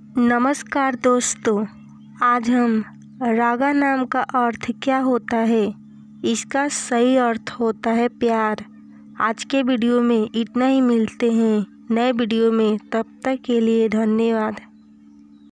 नमस्कार दोस्तों, आज हम रागा नाम का अर्थ क्या होता है, इसका सही अर्थ होता है प्यार। आज के वीडियो में इतना ही, मिलते हैं नए वीडियो में, तब तक के लिए धन्यवाद।